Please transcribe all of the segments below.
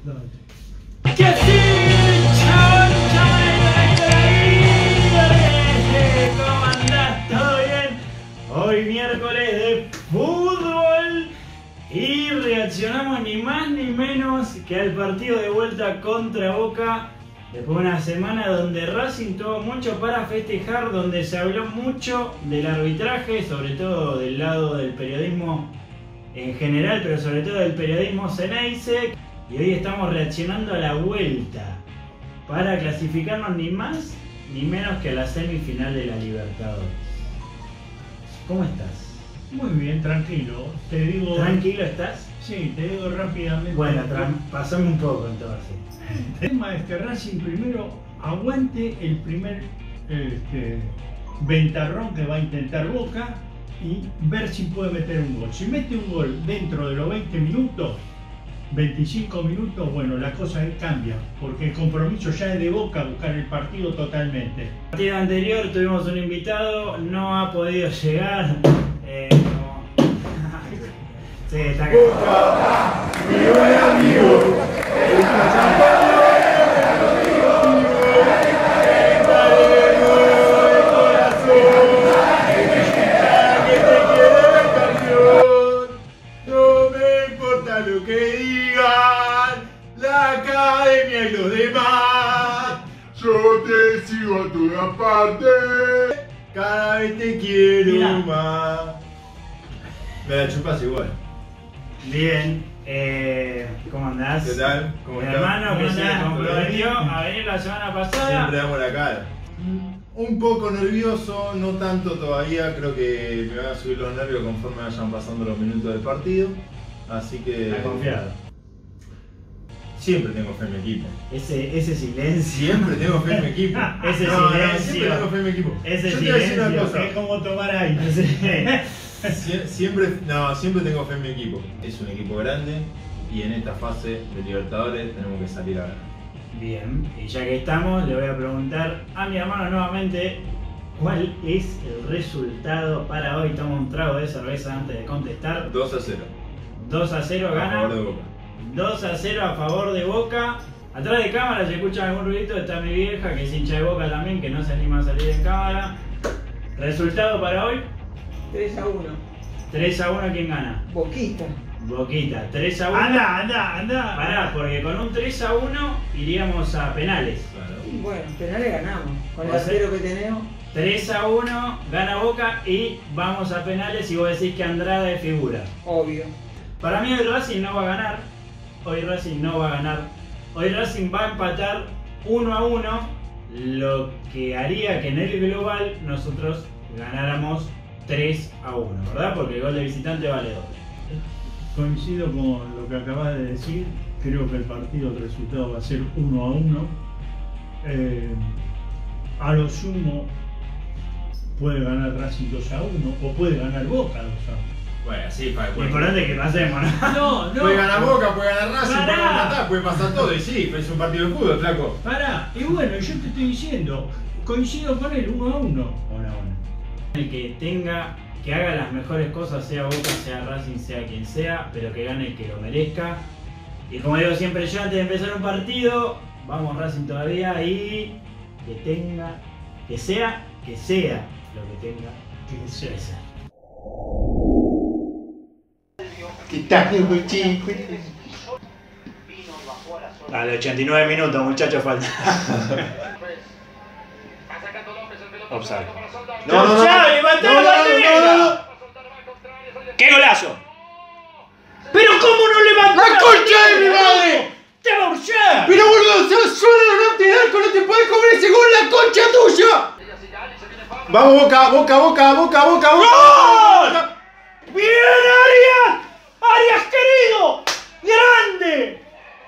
Dale. ¡Que sí! ¿Cómo andás? ¿Todo bien? Hoy miércoles de fútbol y reaccionamos ni más ni menos que al partido de vuelta contra Boca después de una semana donde Racing tuvo mucho para festejar, donde se habló mucho del arbitraje, sobre todo del lado del periodismo en general, pero sobre todo del periodismo Ceneice. Y hoy estamos reaccionando a la vuelta para clasificarnos ni más ni menos que a la semifinal de la Libertadores. ¿Cómo estás? Muy bien, tranquilo. Te digo. ¿Tranquilo estás? Sí, te digo rápidamente. Bueno, pasame un poco entonces. El tema es que Racing primero aguante el primer ventarrón que va a intentar Boca y ver si puede meter un gol. Si mete un gol dentro de los 20 minutos, 25 minutos, bueno, la cosa cambia, porque el compromiso ya es de Boca buscar el partido totalmente. El partido anterior tuvimos un invitado, no ha podido llegar. Sí, está acá. Boca, mi buen amigo, lo que digan la academia y los demás, yo te sigo a todas partes, cada vez te quiero más. Me la chupas igual. Bien, ¿cómo andás? ¿Qué tal? ¿Cómo Mi estás? hermano que se ¿Cómo comprometió estás? a venir la semana pasada. Siempre damos la cara. Un poco nervioso, no tanto todavía, creo que me van a subir los nervios conforme vayan pasando los minutos del partido. Así que. Está confiado. Siempre tengo fe en mi equipo. Ese silencio. Siempre tengo fe en mi equipo. Ese No, silencio. siempre tengo fe en mi equipo. Ese Yo te voy a decir una silencio, cosa. Es como tomar aire. Siempre tengo fe en mi equipo. Es un equipo grande y en esta fase de Libertadores tenemos que salir a ganar. Bien, y ya que estamos, le voy a preguntar a mi hermano nuevamente cuál es el resultado para hoy. Toma un trago de cerveza antes de contestar. 2-0. 2-0 gana. A favor de Boca. 2-0 a favor de Boca. Atrás de cámara, si escuchan algún ruidito, está mi vieja que es hincha de Boca también, que no se anima a salir en cámara. Resultado para hoy: 3-1. 3-1, ¿quién gana? Boquita. Boquita, 3-1. Anda. Pará, porque con un 3-1 iríamos a penales. Claro. Y bueno, penales ganamos. Con el O sea, arquero que tenemos. 3-1, gana Boca y vamos a penales y vos decís que Andrade figura. Obvio. Para mí hoy Racing no va a ganar. Hoy Racing no va a ganar. Hoy Racing va a empatar 1-1, lo que haría que en el global nosotros ganáramos 3-1, ¿verdad? Porque el gol de visitante vale doble. Coincido con lo que acabas de decir. Creo que el partido, el resultado va a ser 1-1. A lo sumo puede ganar Racing 2-1 o puede ganar Boca 2-1. Bueno, sí, para Lo importante es que pasemos, ¿no? No, puede ganar Boca, puede ganar Racing, Pará. puede ganar, puede pasar todo. Y sí, es un partido de fútbol, flaco. Pará, y bueno, yo te estoy diciendo, coincido con él, 1-1. El que haga las mejores cosas, sea Boca, sea Racing, sea quien sea, pero que gane el que lo merezca. Y como digo siempre yo, antes de empezar un partido, vamos Racing todavía y que sea lo que tenga que ser. ¿Qué tal, chico? Dale, 89 minutos, muchachos, falta. Offside. No, ¡Levantá la bandera! ¡Qué golazo! ¡Pero cómo no levantó ¡La concha de mi madre! ¡Te va a usar! Pero boludo, sos solo no te arco, no te puedes comer ese gol, la concha tuya. Vamos, Boca. ¡Gol! ¡Bien, Arias! ¡Arias querido! ¡Grande!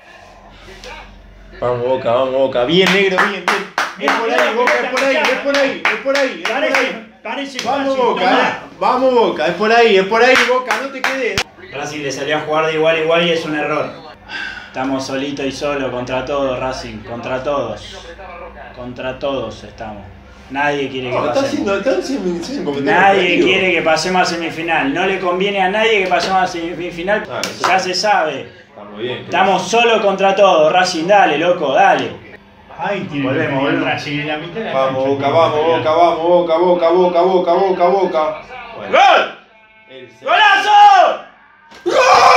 Vamos, Boca. Bien, negro, bien. Es por ahí, Boca, es por ahí. Parece Vamos, fácil, Boca, tomá. Vamos, Boca, es por ahí, Boca, no te quedes. Racing le salió a jugar de igual a igual y es un error. Estamos solito y solo contra todos, Racing, contra todos. Contra todos estamos. Nadie quiere que No, pasemos. están sin comentario. Nadie quiere que pasemos a semifinal. No le conviene a nadie que pasemos a semifinal. Ah, eso Ya sí. se sabe. Está muy bien. Estamos solo contra todo. Racing, dale, loco, dale. Ahí tiene Volvemos, que venir volvemos. Racing en la mitad de la Vamos, cancha, Boca, tiene vamos, que pelear. Boca, vamos, Boca, Boca, Boca, Boca, Boca, Boca, Boca. Bueno. ¡Gol! El centro. ¡Golazo! ¡Gol!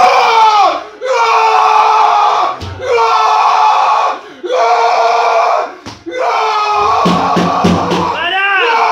¡Gol! ¡Gol! ¡Gol! ¡Gol! ¡Pará!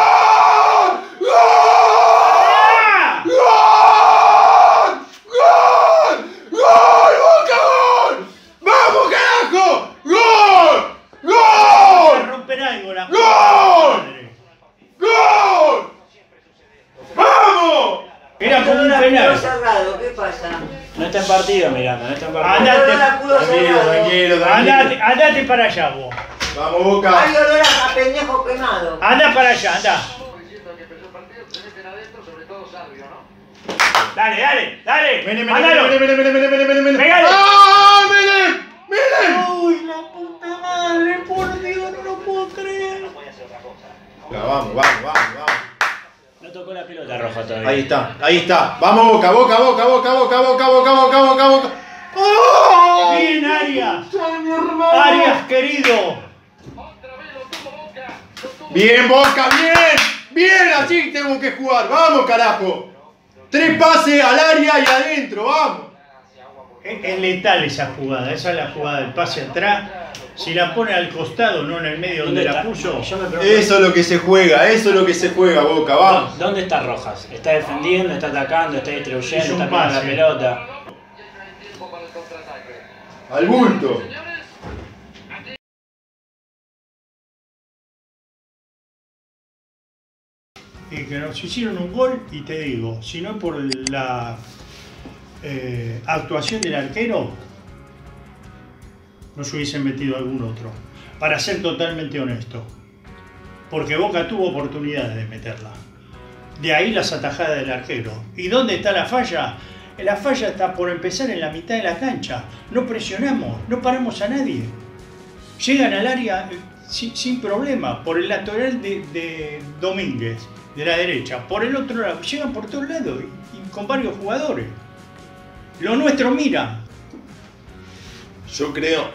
¡Gol! ¡Gol! ¡Gol! ¡Gol! ¡Boca, gol! ¡Vamos, carajo! ¡Gol! Se ¡Gol! romper algo la ¡Gol! madre. ¡Gol! ¡Vamos! Era como un Culo penal. cerrado, ¿qué pasa? No está en partido, Miranda, no está en partido. Andate, Culo cerrado. andate para allá vos. Vamos, Boca. Hay olor a pendejo quemado. Anda para allá, anda. Dale, dale, dale. Menem, Mándalo. Menem. Pegale. ¡Ah, Menem! ¡Menem! Uy, la puta madre, por Dios, no lo puedo creer. Vamos, vamos, vamos. No tocó la pelota roja todavía. Ahí está, ahí está. Vamos, Boca, Boca, Boca, Boca, Boca, Boca, Boca, Boca, Boca, Boca. ¡Oh! Bien, Arias. Mi hermano! Arias, querido. Bien, Boca, bien. Bien, así tenemos que jugar. Vamos, carajo. 3 pases al área y adentro, vamos. Es letal esa jugada. Esa es la jugada del pase atrás. Si la pone al costado, no en el medio donde la puso. Yo me pregunto, Eso es lo que se juega, eso es lo que se juega, Boca, vamos. ¿dónde está Rojas? ¿Está defendiendo, está atacando, está distribuyendo, Hizo un está poniendo la pase. pelota? Al bulto. Y que nos hicieron un gol, y te digo, si no es por la actuación del arquero, nos hubiesen metido algún otro. Para ser totalmente honesto. Porque Boca tuvo oportunidades de meterla. De ahí las atajadas del arquero. ¿Y dónde está la falla? La falla está por empezar en la mitad de la cancha. No presionamos, no paramos a nadie. Llegan al área sin problema, por el lateral de Domínguez, de la derecha. Por el otro lado, llegan por todos lados y con varios jugadores. Lo nuestro mira. Yo creo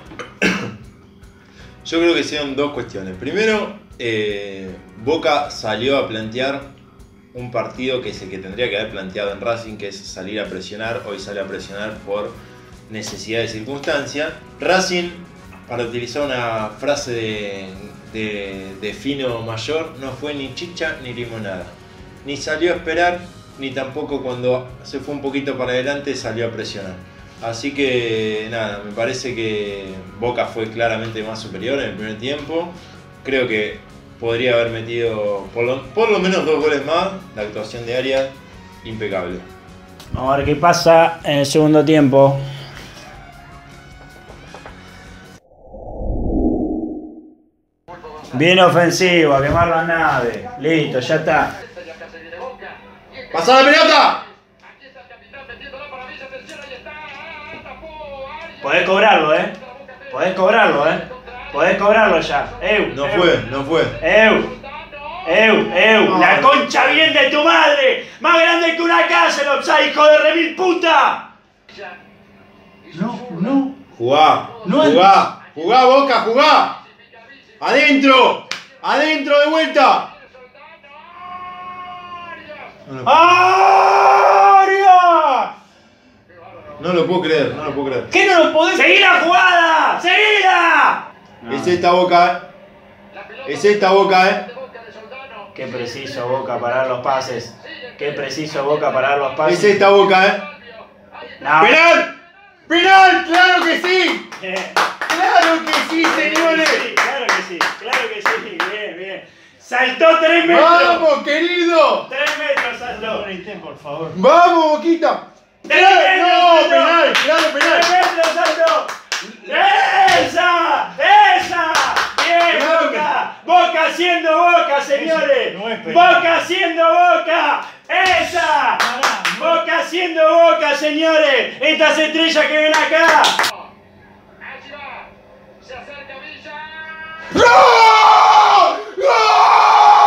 que sean dos cuestiones. Primero, Boca salió a plantear un partido que es el que tendría que haber planteado en Racing, que es salir a presionar. Hoy sale a presionar por necesidad de circunstancia. Racing, para utilizar una frase de Fino Mayor, no fue ni chicha ni limonada. Ni salió a esperar, ni tampoco cuando se fue un poquito para adelante salió a presionar. Así que nada, me parece que Boca fue claramente más superior en el primer tiempo. Creo que podría haber metido por lo menos 2 goles más. La actuación de Arias, impecable. Vamos a ver qué pasa en el segundo tiempo. Bien ofensivo, a quemar la nave. Listo, ya está. ¡Pasa la pelota! Podés cobrarlo, Podés cobrarlo, Podés cobrarlo ya. No fue. No. La concha bien de tu madre. Más grande que una casa el offside, hijo de remil puta. No. Jugá, jugá Boca, jugá. Adentro de vuelta. ¡Aria! No lo puedo creer. ¿Qué no lo podés? ¡Seguí la jugada! ¡Seguila! Es esta Boca, Qué preciso Boca para dar los pases. Es esta Boca, No. ¡Penal! ¡Claro que sí! ¡Claro que sí, señores! Claro que sí. Bien. Saltó 3 metros. ¡Vamos, querido! 3 metros saltó. Por favor. ¡Vamos, Boquita! ¡No! ¡Penal! ¡Claro, penal! 3 metros saltó. ¡Esa! ¡Bien, Claro que- Boca haciendo Boca, señores! No es penal. ¡Boca haciendo Boca! ¡Esa! ¡Boca haciendo Boca, señores! ¡Estas estrellas que ven acá! ¡Gol! ¡Gol!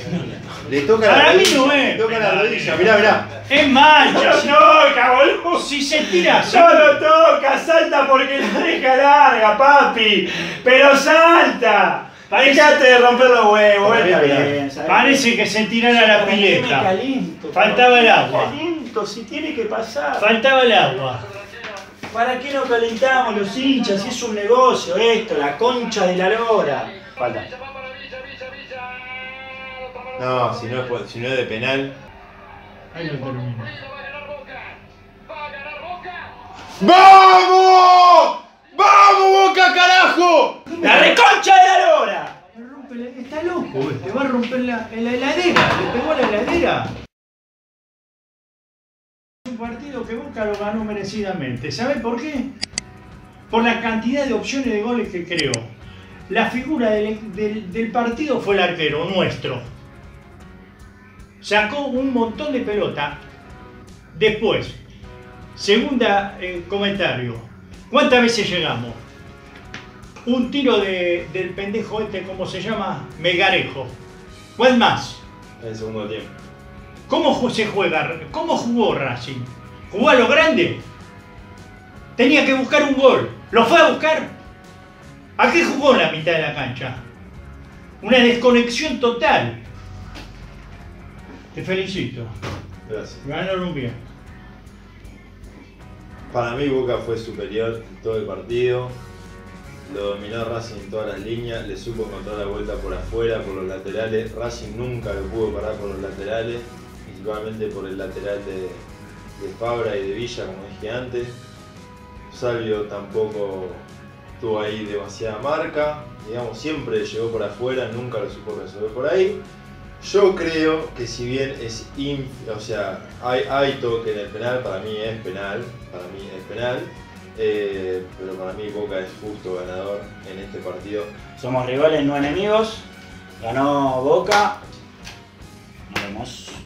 Le toca Para la mí rodilla. no es Le toca la penal. rodilla, mirá. Es mancha. No toca, boludo. Si se tira, Solo toca, salta porque la deja larga, papi. Pero salta. Dejate de romper los huevos, está bien. ¿sabes? parece que se tirara la ¿Para qué me pileta. caliento? Faltaba el agua. Caliento, si tiene que pasar. Faltaba el agua. ¿Para qué nos calentamos los hinchas? Si es un negocio esto, la concha de la lora. Falta. No, si no es de penal. Ahí lo termino. ¡Vamos! ¡Vamos, Boca, carajo! ¡La reconcha de la lora! Está loco, te va a romper la heladera. Le pegó la heladera. Un partido que Boca lo ganó merecidamente. ¿Sabe por qué? Por la cantidad de opciones de goles que creó. La figura del partido fue el arquero, nuestro. Sacó un montón de pelota. Después, segunda comentario. ¿Cuántas veces llegamos? Un tiro del pendejo este, ¿cómo se llama? Megarejo. ¿Cuál más? En el segundo tiempo. ¿Cómo se juega? ¿Cómo jugó Racing? ¿Jugó a lo grande? Tenía que buscar un gol. ¿Lo fue a buscar? ¿A qué jugó en la mitad de la cancha? Una desconexión total. Te felicito. Gracias. Ganaron bien. Para mí Boca fue superior en todo el partido. Lo dominó Racing en todas las líneas, le supo encontrar la vuelta por afuera, por los laterales. Racing nunca lo pudo parar por los laterales, principalmente por el lateral de Fabra y de Villa, como dije antes. Salvio tampoco tuvo ahí demasiada marca, digamos, siempre llegó por afuera, nunca lo supo resolver por ahí. Yo creo que si bien es hay toque en el penal, para mí es penal, pero para mí Boca es justo ganador en este partido. Somos rivales, no enemigos. Ganó Boca. Nos vemos.